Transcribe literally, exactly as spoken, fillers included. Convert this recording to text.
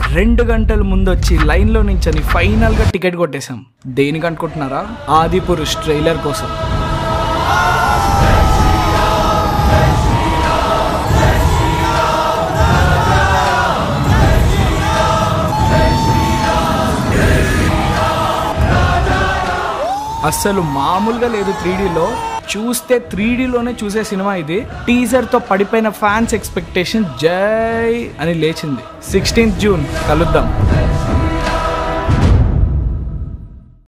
రెండు గంటల ముందు వచ్చి లైన్లో నించని ఫైనల్గా టికెట్ కొట్టేశాం. దేనికి అనుకుంటున్నారా? ఆదిపురుష్ ట్రైలర్ కోసం. అస్సలు మామూలుగా లేదు. త్రీ డీలో చూస్తే త్రీ డీలోనే చూసే సినిమా ఇది. టీజర్తో పడిపోయిన ఫ్యాన్స్ ఎక్స్పెక్టేషన్ జై అని లేచింది. సిక్స్టీన్త్ జూన్ కలుద్దాం.